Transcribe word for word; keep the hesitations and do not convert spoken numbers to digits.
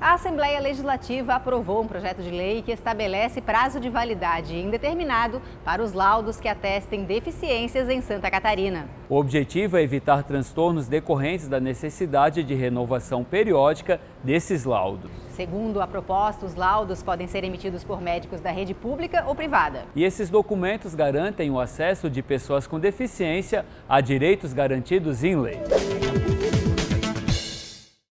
A Assembleia Legislativa aprovou um projeto de lei que estabelece prazo de validade indeterminado para os laudos que atestem deficiências em Santa Catarina. O objetivo é evitar transtornos decorrentes da necessidade de renovação periódica desses laudos. Segundo a proposta, os laudos podem ser emitidos por médicos da rede pública ou privada. E esses documentos garantem o acesso de pessoas com deficiência a direitos garantidos em lei.